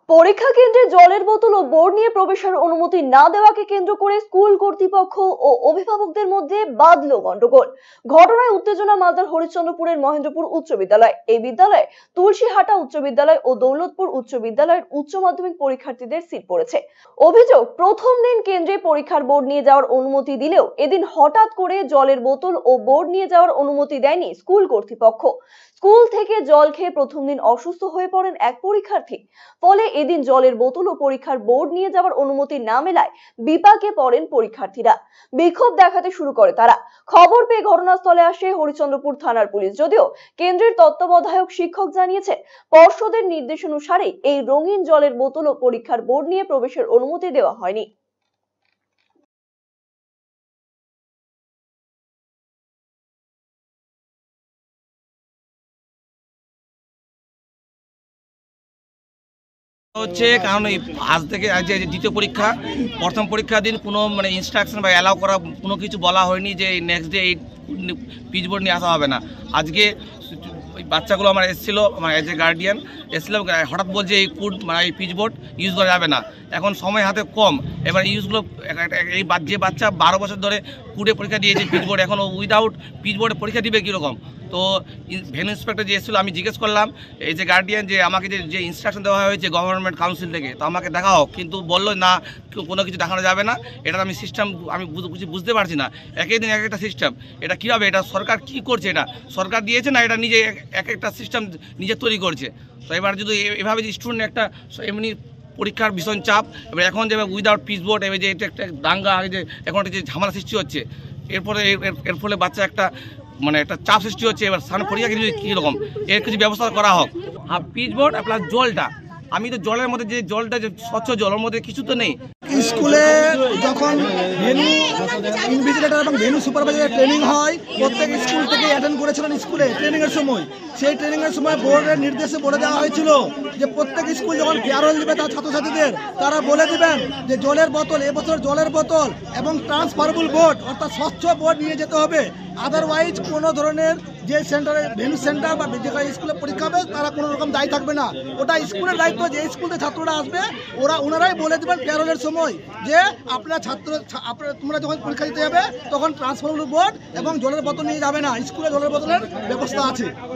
পরীক্ষা কেন্দ্রে জলের বোতল ও বোর্ড নিয়ে প্রবেশের অনুমতি না দেওয়াকে কেন্দ্র করে স্কুল কর্তৃপক্ষ ও অভিভাবকদের মধ্যে বাধল গন্ডগোল। ঘটনায় উত্তেজনা মালদার হরিশ্চন্দ্রপুরের মহেন্দ্রপুর উচ্চ বিদ্যালয়। এই বিদ্যালয়ে তুলসীহাটা উচ্চ বিদ্যালয় ও দৌলতপুর উচ্চ বিদ্যালয়ের উচ্চ মাধ্যমিক পরীক্ষার্থীদের সিট পড়েছে। অভিযোগ, প্রথম দিন কেন্দ্রে পরীক্ষার বোর্ড নিয়ে যাওয়ার অনুমতি দিলেও এদিন হঠাৎ করে জলের বোতল ও বোর্ড নিয়ে যাওয়ার অনুমতি দেয়নি স্কুল কর্তৃপক্ষ। স্কুল থেকে জল খেয়ে প্রথম দিন অসুস্থ হয়ে পড়েন এক পরীক্ষার্থী। ফলে এদিন জলের বোতল ও পরীক্ষার বোর্ড নিয়ে যাওয়ার অনুমতি না মেলায় বিপাকে পড়েন পরীক্ষার্থীরা। বিক্ষোভ দেখাতে শুরু করে তারা। খবর পেয়ে ঘটনাস্থলে আসে হরিশ্চন্দ্রপুর থানার পুলিশ। যদিও কেন্দ্রের তত্ত্বাবধায়ক শিক্ষক জানিয়েছেন, পর্ষদের নির্দেশ অনুসারে এই রঙিন জলের বোতল ও পরীক্ষার বোর্ড নিয়ে প্রবেশের অনুমতি দেওয়া হয়নি। হচ্ছে কারণ এই আজ থেকে আজ যে দ্বিতীয় পরীক্ষা, প্রথম পরীক্ষার দিন কোনো ইনস্ট্রাকশন বা অ্যালাউ করা কোনো কিছু বলা হয়নি যে নেক্সট ডে এই পিচবোর্ড নিয়ে আসা হবে না। আজকে ওই বাচ্চাগুলো আমার এসেছিলো, আমার এজ এ গার্ডিয়ান এসেছিলাম, হঠাৎ বলছে এই এই পিচবোর্ড ইউজ করা যাবে না। এখন সময় হাতে কম, এবার ইউজগুলো এই যে বাচ্চা 12 বছর ধরে কুড়ে পরীক্ষা দিয়েছে পিচবোর্ড, এখন উইদাউট পিচবোর্ডে পরীক্ষা দিবে কীরকম। তো ভেন্যু ইন্সপেক্টর যে এসেছিলো, আমি জিজ্ঞেস করলাম এই যে গার্ডিয়ান যে আমাকে যে ইনস্ট্রাকশন দেওয়া হয়েছে গভর্নমেন্ট কাউন্সিল থেকে, তো আমাকে দেখাও, কিন্তু বললো না কোনো কিছু দেখানো যাবে না। এটা আমি সিস্টেম আমি বুঝতে পারছি না, একই দিন এক একটা সিস্টেম, এটা কীভাবে, এটা সরকার কি করছে, এটা সরকার দিয়েছে না এটা নিজে এক একটা সিস্টেম নিজে তৈরি করছে। তো এবার যদি এভাবে যে স্টুডেন্ট একটা এমনি পরীক্ষার ভীষণ চাপ, এবার এখন যে উইদাউট পিচবোর্ড এবার যে এটা একটা দাঙ্গা, যে এখন যে ঝামেলা সৃষ্টি হচ্ছে, এরপরে এর ফলে বাচ্চা একটা একটা চাপ সৃষ্টি হচ্ছে। এবার সামনে পরীক্ষা কিছু কীরকম এর কিছু ব্যবস্থা করা হোক। আর পিচবোর্ড প্লাস জলটা, আমি তো জলের মধ্যে যে জলটা যে স্বচ্ছ জলের মধ্যে কিছু তো নেই। স্কুলে যখন ভেন্যু ইনভিজিলেটর এবং ভেন্যু সুপারভাইজার ট্রেনিং হয়, প্রত্যেক স্কুল থেকে অ্যাটেন্ড করেছিলেন স্কুলে ট্রেনিংয়ের সময়। সেই ট্রেনিংয়ের সময় বোর্ডের নির্দেশে বলে দেওয়া হয়েছিল যে প্রত্যেক স্কুল যখন ফেয়ারওয়েল দেবে তার ছাত্রছাত্রীদের, তারা বলে দেবেন যে জলের বোতল, এবছর জলের বোতল এবং ট্রান্সফারেবল বোর্ড অর্থাৎ স্বচ্ছ বোর্ড নিয়ে যেতে হবে। আদারওয়াইজ কোনো ধরনের যে সেন্টারে ভেন্যু সেন্টার বা যে স্কুলে পরীক্ষা হবে তারা কোনো রকম দায়ী থাকবে না। ওটা স্কুলের দায়িত্ব, যে স্কুলে ছাত্ররা আসবে ওনারাই বলে দেবেন ফেয়ারওয়েলের সময় যে তোমরা যখন পরীক্ষা দিতে যাবে তখন ট্রান্সফারেবল বোর্ড এবং জলের বোতল নিয়ে যাবে না, স্কুলে জলের বোতলের ব্যবস্থা আছে।